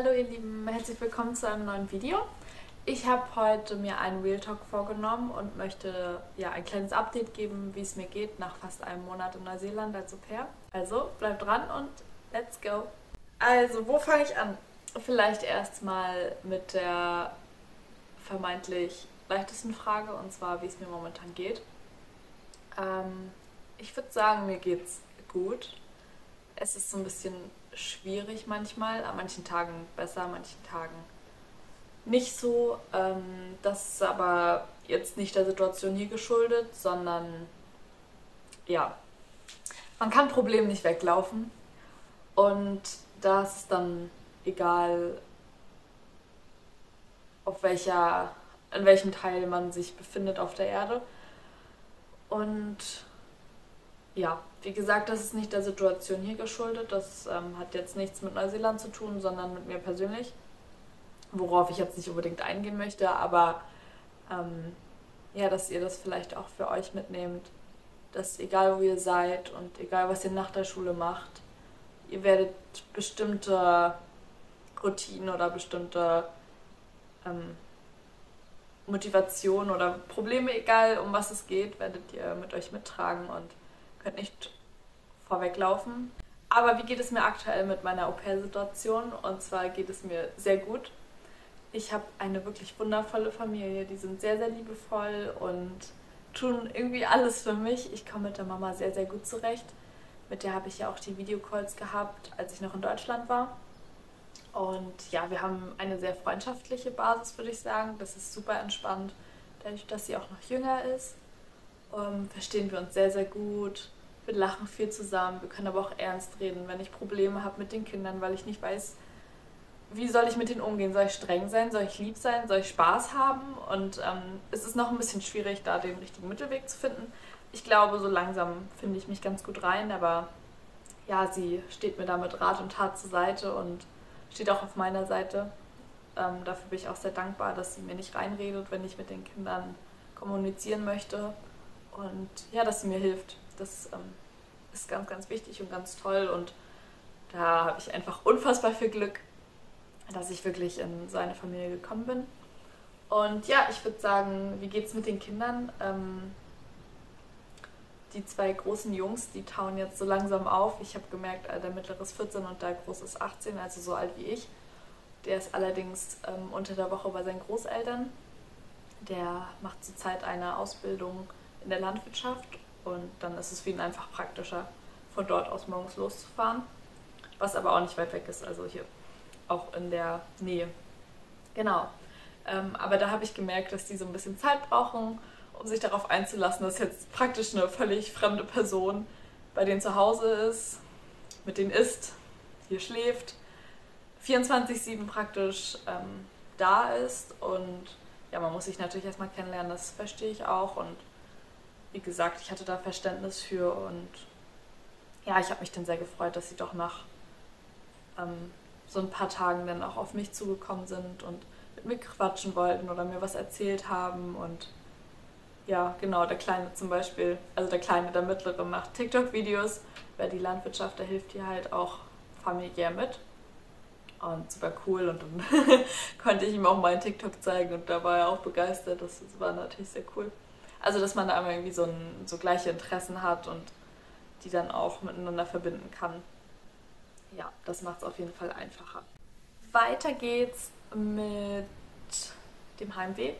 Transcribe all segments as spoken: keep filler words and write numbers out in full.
Hallo ihr Lieben, herzlich willkommen zu einem neuen Video. Ich habe heute mir einen Real Talk vorgenommen und möchte ja ein kleines Update geben, wie es mir geht nach fast einem Monat in Neuseeland als Au-pair. Also bleibt dran und let's go! Also, wo fange ich an? Vielleicht erstmal mit der vermeintlich leichtesten Frage, und zwar, wie es mir momentan geht. Ähm, ich würde sagen, mir geht's gut. Es ist so ein bisschen schwierig manchmal, an manchen Tagen besser, an manchen Tagen nicht so. Ähm, das ist aber jetzt nicht der Situation hier geschuldet, sondern ja, man kann Problemen nicht weglaufen und da ist es dann egal, auf welcher, in welchem Teil man sich befindet auf der Erde. Und ja, wie gesagt, das ist nicht der Situation hier geschuldet. Das ähm, hat jetzt nichts mit Neuseeland zu tun, sondern mit mir persönlich, worauf ich jetzt nicht unbedingt eingehen möchte, aber ähm, ja, dass ihr das vielleicht auch für euch mitnehmt, dass egal wo ihr seid und egal was ihr nach der Schule macht, ihr werdet bestimmte Routinen oder bestimmte ähm, Motivationen oder Probleme, egal um was es geht, werdet ihr mit euch mittragen und könnt nicht vorweglaufen. Aber wie geht es mir aktuell mit meiner Au-pair-Situation? Und zwar geht es mir sehr gut. Ich habe eine wirklich wundervolle Familie, die sind sehr, sehr liebevoll und tun irgendwie alles für mich. Ich komme mit der Mama sehr, sehr gut zurecht. Mit der habe ich ja auch die Videocalls gehabt, als ich noch in Deutschland war. Und ja, wir haben eine sehr freundschaftliche Basis, würde ich sagen. Das ist super entspannt. Dadurch, dass sie auch noch jünger ist, ähm, verstehen wir uns sehr, sehr gut. Wir lachen viel zusammen. Wir können aber auch ernst reden, wenn ich Probleme habe mit den Kindern, weil ich nicht weiß, wie soll ich mit denen umgehen? Soll ich streng sein? Soll ich lieb sein? Soll ich Spaß haben? Und ähm, es ist noch ein bisschen schwierig, da den richtigen Mittelweg zu finden. Ich glaube, so langsam finde ich mich ganz gut rein, aber ja, sie steht mir da mit Rat und Tat zur Seite und steht auch auf meiner Seite. Ähm, dafür bin ich auch sehr dankbar, dass sie mir nicht reinredet, wenn ich mit den Kindern kommunizieren möchte. Und ja, dass sie mir hilft. Das ähm, ist ganz, ganz wichtig und ganz toll. Und da habe ich einfach unfassbar viel Glück, dass ich wirklich in so eine Familie gekommen bin. Und ja, ich würde sagen, wie geht's mit den Kindern? Ähm, die zwei großen Jungs, die tauen jetzt so langsam auf. Ich habe gemerkt, der mittlere ist vierzehn und der große ist achtzehn, also so alt wie ich. Der ist allerdings ähm, unter der Woche bei seinen Großeltern. Der macht zurzeit eine Ausbildung in der Landwirtschaft und dann ist es für ihn einfach praktischer, von dort aus morgens loszufahren. Was aber auch nicht weit weg ist, also hier auch in der Nähe. Genau. Ähm, aber da habe ich gemerkt, dass die so ein bisschen Zeit brauchen, um sich darauf einzulassen, dass jetzt praktisch eine völlig fremde Person bei denen zu Hause ist, mit denen isst, hier schläft, vierundzwanzig sieben praktisch ähm, da ist. Und ja, man muss sich natürlich erstmal kennenlernen, das verstehe ich auch. Und wie gesagt, ich hatte da Verständnis für und ja, ich habe mich dann sehr gefreut, dass sie doch nach ähm, so ein paar Tagen dann auch auf mich zugekommen sind und mit mir quatschen wollten oder mir was erzählt haben. Und ja, genau, der Kleine zum Beispiel, also der Kleine, der Mittlere, macht TikTok-Videos, weil die Landwirtschaft, da hilft die halt auch familiär mit. Und super cool, und dann konnte ich ihm auch meinen TikTok zeigen und da war er auch begeistert. Das, das war natürlich sehr cool. Also, dass man da einmal irgendwie so, ein, so gleiche Interessen hat und die dann auch miteinander verbinden kann. Ja, das macht es auf jeden Fall einfacher. Weiter geht's mit dem Heimweh.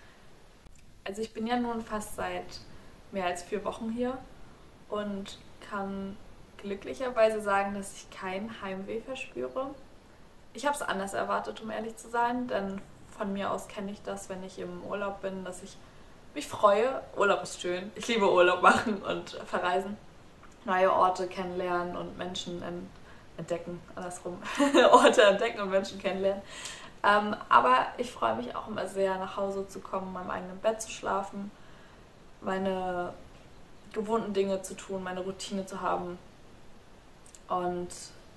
Also ich bin ja nun fast seit mehr als vier Wochen hier und kann glücklicherweise sagen, dass ich kein Heimweh verspüre. Ich habe es anders erwartet, um ehrlich zu sein, denn von mir aus kenne ich das, wenn ich im Urlaub bin, dass ich mich freue. Urlaub ist schön. Ich liebe Urlaub machen und verreisen, neue Orte kennenlernen und Menschen entdecken, andersrum, Orte entdecken und Menschen kennenlernen. Ähm, aber ich freue mich auch immer sehr, nach Hause zu kommen, in meinem eigenen Bett zu schlafen, meine gewohnten Dinge zu tun, meine Routine zu haben. Und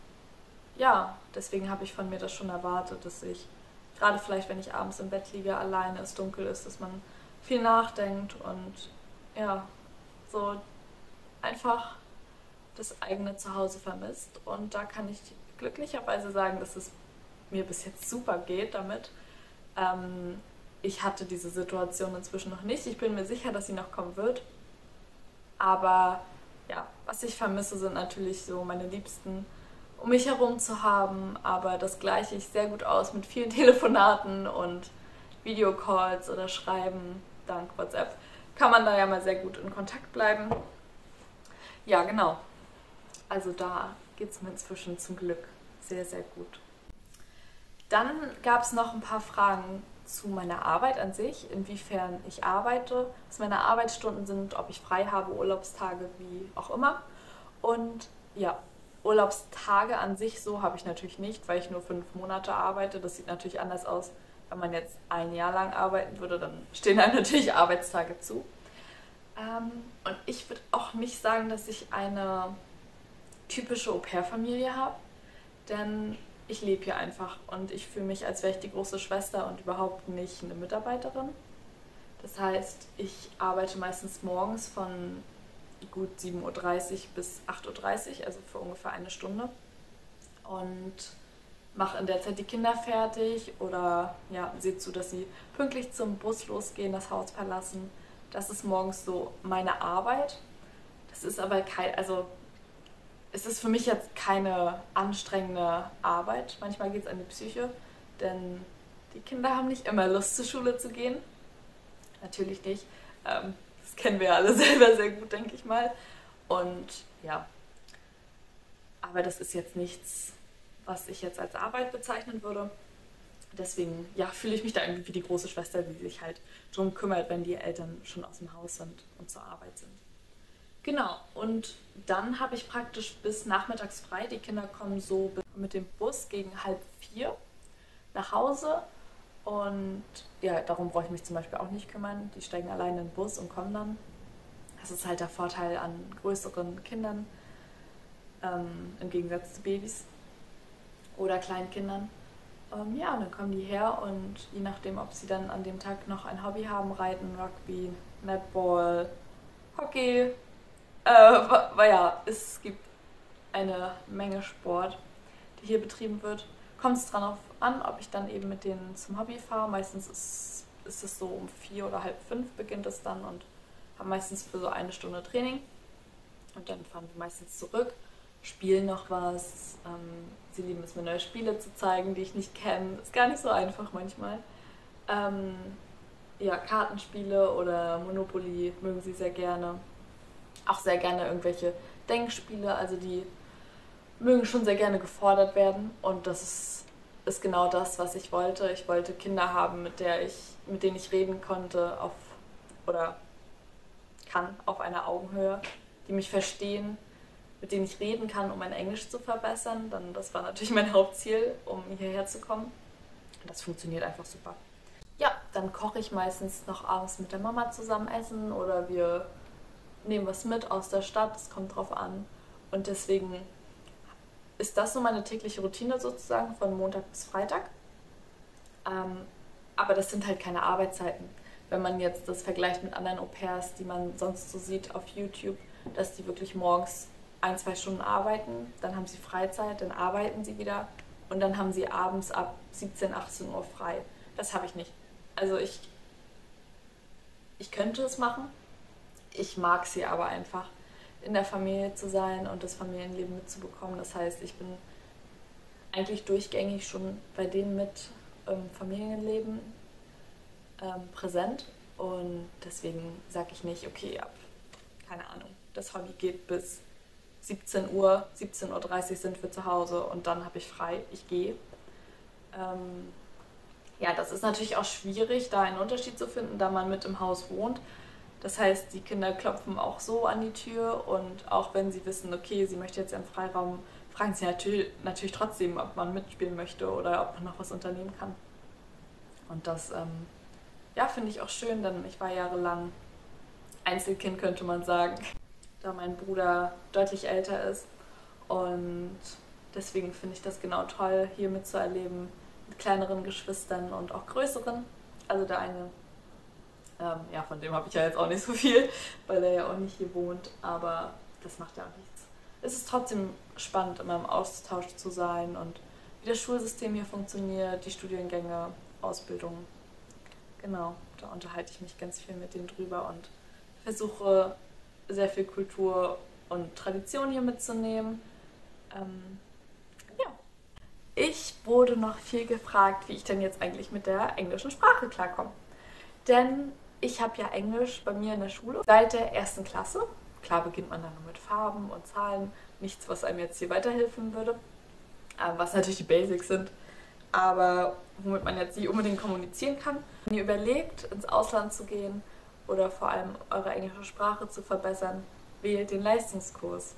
ja, deswegen habe ich von mir das schon erwartet, dass ich, gerade vielleicht wenn ich abends im Bett liege, alleine es dunkel ist, dass man viel nachdenkt und ja, so einfach das eigene Zuhause vermisst. Und da kann ich glücklicherweise sagen, dass es mir bis jetzt super geht damit. Ähm, ich hatte diese Situation inzwischen noch nicht. Ich bin mir sicher, dass sie noch kommen wird. Aber ja, was ich vermisse, sind natürlich so meine Liebsten um mich herum zu haben. Aber das gleiche ich sehr gut aus mit vielen Telefonaten und Videocalls oder Schreiben dank WhatsApp. Kann man da ja mal sehr gut in Kontakt bleiben. Ja, genau. Also da geht es mir inzwischen zum Glück sehr, sehr gut. Dann gab es noch ein paar Fragen zu meiner Arbeit an sich, inwiefern ich arbeite, was meine Arbeitsstunden sind, ob ich frei habe, Urlaubstage, wie auch immer. Und ja, Urlaubstage an sich so habe ich natürlich nicht, weil ich nur fünf Monate arbeite. Das sieht natürlich anders aus. Wenn man jetzt ein Jahr lang arbeiten würde, dann stehen einem natürlich Arbeitstage zu. Ähm, und ich würde auch nicht sagen, dass ich eine typische Au-pair-Familie habe, denn ich lebe hier einfach und ich fühle mich, als wäre ich die große Schwester und überhaupt nicht eine Mitarbeiterin. Das heißt, ich arbeite meistens morgens von gut sieben Uhr dreißig bis acht Uhr dreißig, also für ungefähr eine Stunde. Und mache in der Zeit die Kinder fertig oder ja, sehe zu, dass sie pünktlich zum Bus losgehen, das Haus verlassen. Das ist morgens so meine Arbeit. Das ist aber kein, also es ist für mich jetzt keine anstrengende Arbeit. Manchmal geht es an die Psyche, denn die Kinder haben nicht immer Lust, zur Schule zu gehen. Natürlich nicht. Ähm, das kennen wir ja alle selber sehr gut, denke ich mal. Und ja, aber das ist jetzt nichts, was ich jetzt als Arbeit bezeichnen würde. Deswegen ja, fühle ich mich da irgendwie wie die große Schwester, die sich halt drum kümmert, wenn die Eltern schon aus dem Haus sind und zur Arbeit sind. Genau, und dann habe ich praktisch bis nachmittags frei. Die Kinder kommen so mit dem Bus gegen halb vier nach Hause. Und ja, darum brauche ich mich zum Beispiel auch nicht kümmern. Die steigen alleine in den Bus und kommen dann. Das ist halt der Vorteil an größeren Kindern, ähm, im Gegensatz zu Babys oder kleinen Kindern. Ähm, ja, und dann kommen die her und je nachdem, ob sie dann an dem Tag noch ein Hobby haben, Reiten, Rugby, Netball, Hockey, äh, weil ja, es gibt eine Menge Sport, die hier betrieben wird. Kommt es darauf an, ob ich dann eben mit denen zum Hobby fahre. Meistens ist, ist es so um vier oder halb fünf beginnt es dann und haben meistens für so eine Stunde Training. Und dann fahren wir meistens zurück, spielen noch was. Ähm, sie lieben es, mir neue Spiele zu zeigen, die ich nicht kenne. Ist gar nicht so einfach manchmal. Ähm, ja, Kartenspiele oder Monopoly mögen sie sehr gerne. Auch sehr gerne irgendwelche Denkspiele, also die mögen schon sehr gerne gefordert werden und das ist, ist genau das, was ich wollte. Ich wollte Kinder haben, mit der ich, mit denen ich reden konnte auf oder kann auf einer Augenhöhe, die mich verstehen, mit denen ich reden kann, um mein Englisch zu verbessern. Dann das war natürlich mein Hauptziel, um hierher zu kommen. Und das funktioniert einfach super. Ja, dann koche ich meistens noch abends mit der Mama zusammen essen oder wir nehmen was mit aus der Stadt, es kommt drauf an. Und deswegen ist das so meine tägliche Routine sozusagen von Montag bis Freitag. Ähm, aber das sind halt keine Arbeitszeiten. Wenn man jetzt das vergleicht mit anderen Au-pairs, die man sonst so sieht auf YouTube, dass die wirklich morgens ein, zwei Stunden arbeiten, dann haben sie Freizeit, dann arbeiten sie wieder und dann haben sie abends ab siebzehn, achtzehn Uhr frei. Das habe ich nicht. Also ich, ich könnte es machen, ich mag sie aber einfach, in der Familie zu sein und das Familienleben mitzubekommen. Das heißt, ich bin eigentlich durchgängig schon bei denen mit ähm, Familienleben ähm, präsent und deswegen sage ich nicht, okay, ab, keine Ahnung, das Hobby geht bis siebzehn Uhr, siebzehn Uhr dreißig sind wir zu Hause und dann habe ich frei, ich gehe. Ähm, ja, das ist natürlich auch schwierig, da einen Unterschied zu finden, da man mit im Haus wohnt. Das heißt, die Kinder klopfen auch so an die Tür und auch wenn sie wissen, okay, sie möchte jetzt im Freiraum, fragen sie natürlich, natürlich trotzdem, ob man mitspielen möchte oder ob man noch was unternehmen kann. Und das, ähm, ja, finde ich auch schön, denn ich war jahrelang Einzelkind, könnte man sagen, da mein Bruder deutlich älter ist. Und deswegen finde ich das genau toll, hier mitzuerleben, mit kleineren Geschwistern und auch größeren. Also der eine, ähm, ja, von dem habe ich ja jetzt auch nicht so viel, weil er ja auch nicht hier wohnt, aber das macht ja auch nichts. Es ist trotzdem spannend, immer im Austausch zu sein und wie das Schulsystem hier funktioniert, die Studiengänge, Ausbildung. Genau, da unterhalte ich mich ganz viel mit denen drüber und versuche sehr viel Kultur und Tradition hier mitzunehmen. Ähm, ja. Ich wurde noch viel gefragt, wie ich denn jetzt eigentlich mit der englischen Sprache klarkomme. Denn ich habe ja Englisch bei mir in der Schule seit der ersten Klasse. Klar beginnt man dann nur mit Farben und Zahlen, nichts, was einem jetzt hier weiterhelfen würde, was natürlich die Basics sind, aber womit man jetzt nicht unbedingt kommunizieren kann. Wenn ihr überlegt, ins Ausland zu gehen oder vor allem eure englische Sprache zu verbessern, wählt den Leistungskurs.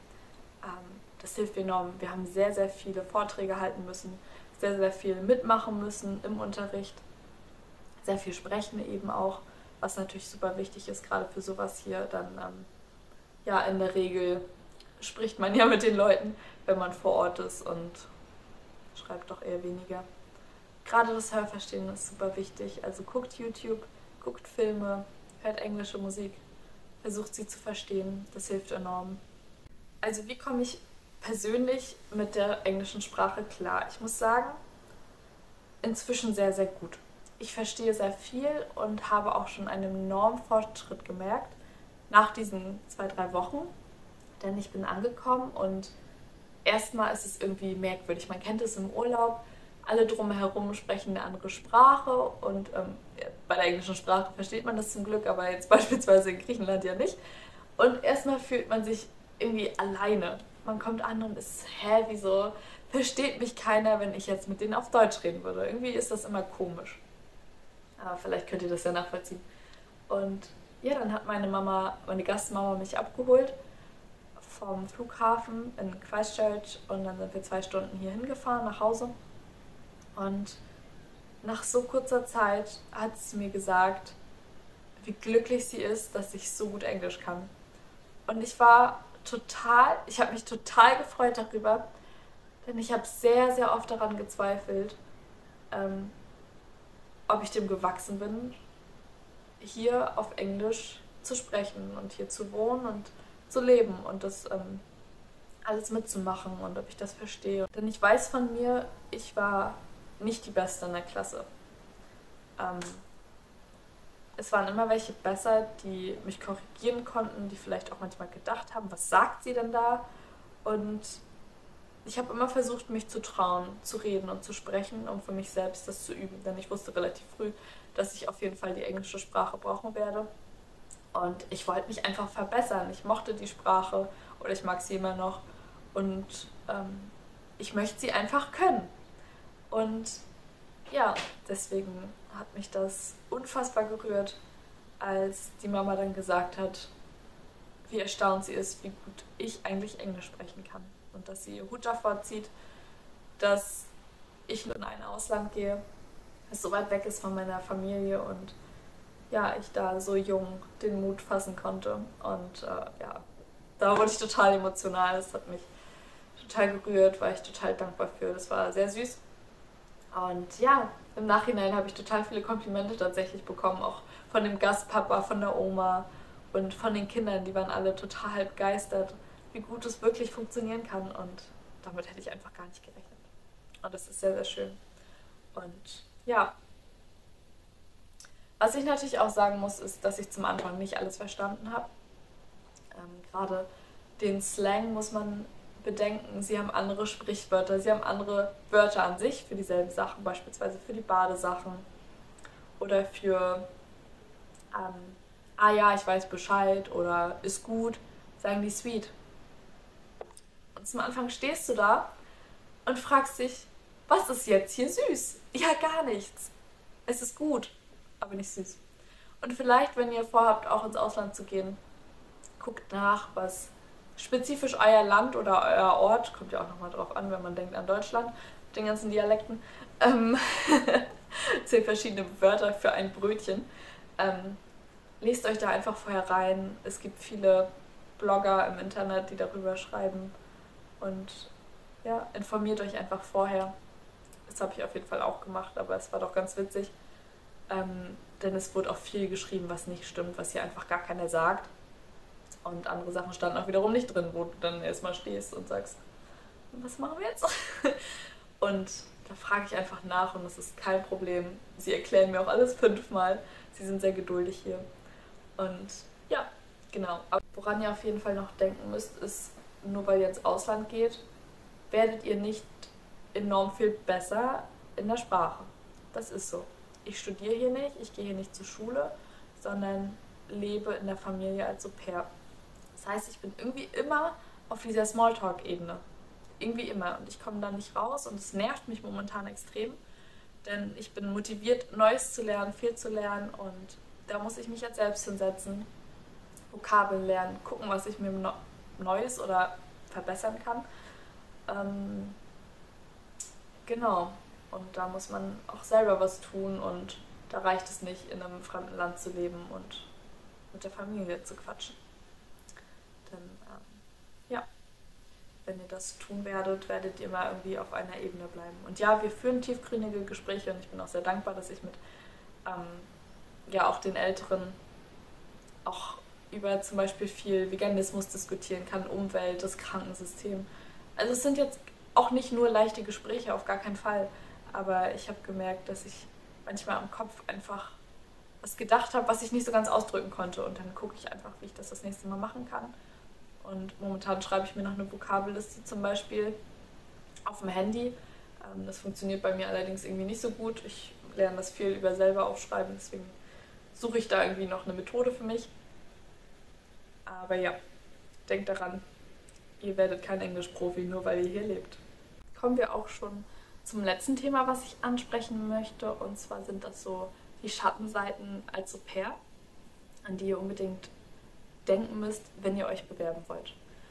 Das hilft enorm. Wir haben sehr, sehr viele Vorträge halten müssen, sehr, sehr viel mitmachen müssen im Unterricht, sehr viel sprechen eben auch, was natürlich super wichtig ist, gerade für sowas hier. Dann ähm, ja, in der Regel spricht man ja mit den Leuten, wenn man vor Ort ist, und schreibt doch eher weniger. Gerade das Hörverstehen ist super wichtig. Also guckt YouTube, guckt Filme, hört englische Musik, versucht sie zu verstehen. Das hilft enorm. Also wie komme ich persönlich mit der englischen Sprache klar? Ich muss sagen, inzwischen sehr, sehr gut. Ich verstehe sehr viel und habe auch schon einen enormen Fortschritt gemerkt nach diesen zwei, drei Wochen. Denn ich bin angekommen und erstmal ist es irgendwie merkwürdig. Man kennt es im Urlaub, alle drumherum sprechen eine andere Sprache und ähm, bei der englischen Sprache versteht man das zum Glück, aber jetzt beispielsweise in Griechenland ja nicht. Und erstmal fühlt man sich irgendwie alleine. Man kommt an und ist, hä, wieso versteht mich keiner, wenn ich jetzt mit denen auf Deutsch reden würde? Irgendwie ist das immer komisch. Aber vielleicht könnt ihr das ja nachvollziehen. Und ja, dann hat meine Mama, meine Gastmama mich abgeholt vom Flughafen in Christchurch und dann sind wir zwei Stunden hier hingefahren nach Hause. Und nach so kurzer Zeit hat sie mir gesagt, wie glücklich sie ist, dass ich so gut Englisch kann. Und ich war total, ich habe mich total gefreut darüber, denn ich habe sehr, sehr oft daran gezweifelt, ähm, ob ich dem gewachsen bin, hier auf Englisch zu sprechen und hier zu wohnen und zu leben und das ähm, alles mitzumachen und ob ich das verstehe. Denn ich weiß von mir, ich war nicht die Beste in der Klasse. Ähm, es waren immer welche besser, die mich korrigieren konnten, die vielleicht auch manchmal gedacht haben, was sagt sie denn da? Und ich habe immer versucht, mich zu trauen, zu reden und zu sprechen, um für mich selbst das zu üben. Denn ich wusste relativ früh, dass ich auf jeden Fall die englische Sprache brauchen werde. Und ich wollte mich einfach verbessern. Ich mochte die Sprache oder ich mag sie immer noch. Und ähm, ich möchte sie einfach können. Und ja, deswegen hat mich das unfassbar gerührt, als die Mama dann gesagt hat, wie erstaunt sie ist, wie gut ich eigentlich Englisch sprechen kann. Und dass sie ihr Hut davor zieht, dass ich in ein Ausland gehe, das so weit weg ist von meiner Familie und ja, ich da so jung den Mut fassen konnte. Und äh, ja, da wurde ich total emotional. Das hat mich total gerührt, war ich total dankbar für. Das war sehr süß. Und ja, im Nachhinein habe ich total viele Komplimente tatsächlich bekommen, auch von dem Gastpapa, von der Oma und von den Kindern. Die waren alle total begeistert, wie gut es wirklich funktionieren kann. Und damit hätte ich einfach gar nicht gerechnet. Und das ist sehr, sehr schön. Und ja, was ich natürlich auch sagen muss, ist, dass ich zum Anfang nicht alles verstanden habe. Ähm, gerade den Slang muss man bedenken. Sie haben andere Sprichwörter, sie haben andere Wörter an sich für dieselben Sachen, beispielsweise für die Badesachen oder für ähm, ah ja, ich weiß Bescheid oder ist gut, sagen die sweet. Und zum Anfang stehst du da und fragst dich, was ist jetzt hier süß? Ja, gar nichts. Es ist gut, aber nicht süß. Und vielleicht, wenn ihr vorhabt, auch ins Ausland zu gehen, guckt nach, was spezifisch euer Land oder euer Ort, kommt ja auch nochmal drauf an, wenn man denkt an Deutschland, mit den ganzen Dialekten, ähm, zehn verschiedene Wörter für ein Brötchen. Ähm, lest euch da einfach vorher rein. Es gibt viele Blogger im Internet, die darüber schreiben. Und ja, informiert euch einfach vorher. Das habe ich auf jeden Fall auch gemacht, aber es war doch ganz witzig. Ähm, denn es wurde auch viel geschrieben, was nicht stimmt, was hier einfach gar keiner sagt. Und andere Sachen standen auch wiederum nicht drin, wo du dann erstmal stehst und sagst, was machen wir jetzt? Und da frage ich einfach nach und das ist kein Problem. Sie erklären mir auch alles fünfmal. Sie sind sehr geduldig hier. Und ja, genau. Aber woran ihr auf jeden Fall noch denken müsst, ist, nur weil ihr ins Ausland geht, werdet ihr nicht enorm viel besser in der Sprache. Das ist so. Ich studiere hier nicht, ich gehe hier nicht zur Schule, sondern lebe in der Familie als Au-pair. Das heißt, ich bin irgendwie immer auf dieser Smalltalk-Ebene. Irgendwie immer. Und ich komme da nicht raus und es nervt mich momentan extrem, denn ich bin motiviert, Neues zu lernen, viel zu lernen und da muss ich mich jetzt selbst hinsetzen, Vokabeln lernen, gucken, was ich mir Neues oder verbessern kann. Ähm, genau. Und da muss man auch selber was tun und da reicht es nicht, in einem fremden Land zu leben und mit der Familie zu quatschen. Denn ähm, ja, wenn ihr das tun werdet, werdet ihr immer irgendwie auf einer Ebene bleiben. Und ja, wir führen tiefgründige Gespräche und ich bin auch sehr dankbar, dass ich mit ähm, ja auch den Älteren auch über zum Beispiel viel Veganismus diskutieren kann, Umwelt, das Krankensystem. Also es sind jetzt auch nicht nur leichte Gespräche, auf gar keinen Fall. Aber ich habe gemerkt, dass ich manchmal am Kopf einfach was gedacht habe, was ich nicht so ganz ausdrücken konnte. Und dann gucke ich einfach, wie ich das das nächste Mal machen kann. Und momentan schreibe ich mir noch eine Vokabelliste zum Beispiel auf dem Handy. Das funktioniert bei mir allerdings irgendwie nicht so gut. Ich lerne das viel über selber aufschreiben, deswegen suche ich da irgendwie noch eine Methode für mich. Aber ja, denkt daran, ihr werdet kein Englisch-Profi, nur weil ihr hier lebt. Kommen wir auch schon zum letzten Thema, was ich ansprechen möchte. Und zwar sind das so die Schattenseiten als Au-pair, an die ihr unbedingt denken müsst, wenn ihr euch bewerben wollt.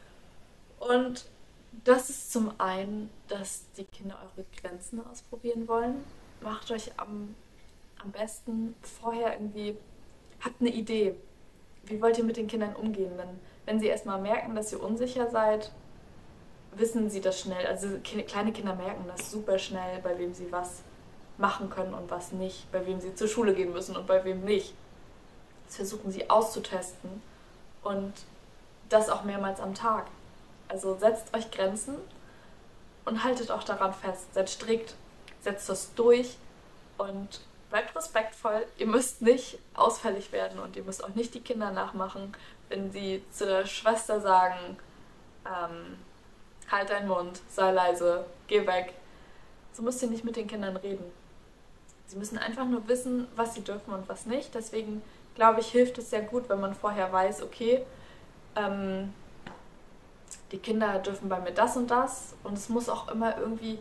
Und das ist zum einen, dass die Kinder eure Grenzen ausprobieren wollen. Macht euch am, am besten vorher irgendwie, habt eine Idee. Wie wollt ihr mit den Kindern umgehen? Denn wenn sie erstmal merken, dass ihr unsicher seid, wissen sie das schnell. Also kleine Kinder merken das super schnell, bei wem sie was machen können und was nicht, bei wem sie zur Schule gehen müssen und bei wem nicht. Das versuchen sie auszutesten und das auch mehrmals am Tag. Also setzt euch Grenzen und haltet auch daran fest. Seid strikt, setzt das durch und bleibt respektvoll. Ihr müsst nicht ausfällig werden und ihr müsst auch nicht die Kinder nachmachen, wenn sie zu der Schwester sagen, ähm, halt deinen Mund, sei leise, geh weg. So müsst ihr nicht mit den Kindern reden. Sie müssen einfach nur wissen, was sie dürfen und was nicht. Deswegen glaube ich, hilft es sehr gut, wenn man vorher weiß, okay, ähm, die Kinder dürfen bei mir das und das und es muss auch immer irgendwie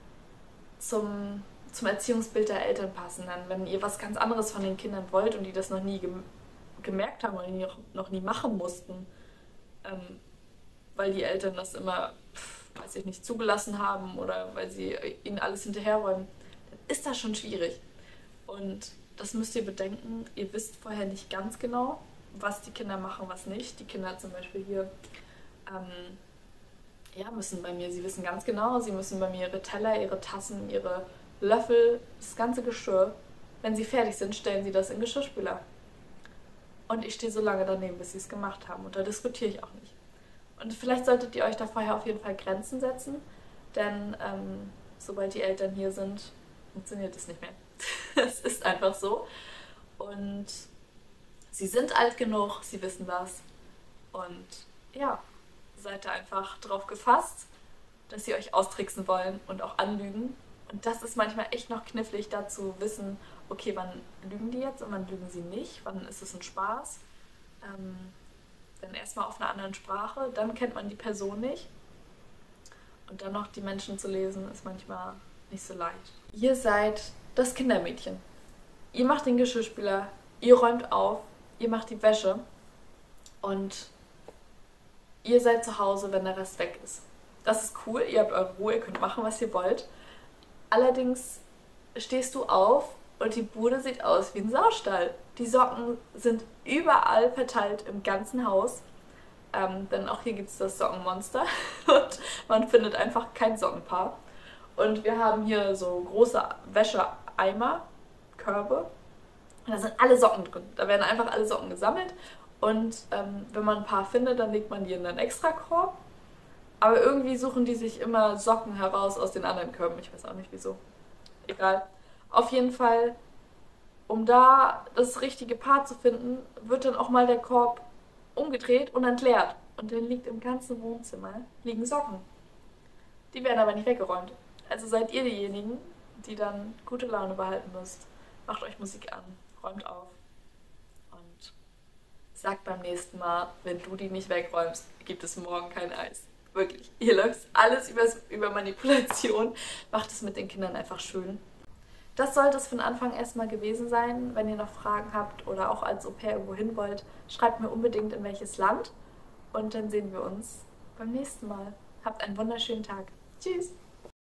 zum, zum Erziehungsbild der Eltern passen. Dann, wenn ihr was ganz anderes von den Kindern wollt und die das noch nie gem gemerkt haben oder die noch nie machen mussten, ähm, weil die Eltern das immer, pf, weiß ich nicht, zugelassen haben oder weil sie ihnen alles hinterherräumen, dann ist das schon schwierig. Und das müsst ihr bedenken. Ihr wisst vorher nicht ganz genau, was die Kinder machen, was nicht. Die Kinder zum Beispiel hier ähm, ja, müssen bei mir, sie wissen ganz genau, sie müssen bei mir ihre Teller, ihre Tassen, ihre Löffel, das ganze Geschirr, wenn sie fertig sind, stellen sie das in den Geschirrspüler. Und ich stehe so lange daneben, bis sie es gemacht haben. Und da diskutiere ich auch nicht. Und vielleicht solltet ihr euch da vorher auf jeden Fall Grenzen setzen, denn ähm, sobald die Eltern hier sind, funktioniert es nicht mehr. Es ist einfach so. Und sie sind alt genug, sie wissen das. Und ja, seid da einfach drauf gefasst, dass sie euch austricksen wollen und auch anlügen. Und das ist manchmal echt noch knifflig, da zu wissen, okay, wann lügen die jetzt und wann lügen sie nicht, wann ist es ein Spaß. Ähm, dann erstmal auf einer anderen Sprache, dann kennt man die Person nicht. Und dann noch die Menschen zu lesen, ist manchmal nicht so leicht. Ihr seid das Kindermädchen. Ihr macht den Geschirrspüler, ihr räumt auf, ihr macht die Wäsche und ihr seid zu Hause, wenn der Rest weg ist. Das ist cool, ihr habt eure Ruhe, ihr könnt machen, was ihr wollt. Allerdings stehst du auf und die Bude sieht aus wie ein Saustall. Die Socken sind überall verteilt im ganzen Haus. Ähm, denn auch hier gibt es das Sockenmonster und man findet einfach kein Sockenpaar. Und wir haben hier so große Wäscheeimer, Körbe. Und da sind alle Socken drin. Da werden einfach alle Socken gesammelt. Und ähm, wenn man ein paar findet, dann legt man die in einen Extrakorb. Aber irgendwie suchen die sich immer Socken heraus aus den anderen Körben. Ich weiß auch nicht wieso. Egal. Auf jeden Fall, um da das richtige Paar zu finden, wird dann auch mal der Korb umgedreht und entleert. Und dann liegt im ganzen Wohnzimmer liegen Socken. Die werden aber nicht weggeräumt. Also seid ihr diejenigen, die dann gute Laune behalten müsst. Macht euch Musik an, räumt auf und sagt beim nächsten Mal, wenn du die nicht wegräumst, gibt es morgen kein Eis. Wirklich. Ihr läuft alles übers, über Manipulation. Macht es mit den Kindern einfach schön. Das sollte es von Anfang erstmal gewesen sein. Wenn ihr noch Fragen habt oder auch als Au-pair irgendwo hin wollt, schreibt mir unbedingt in welches Land. Und dann sehen wir uns beim nächsten Mal. Habt einen wunderschönen Tag. Tschüss!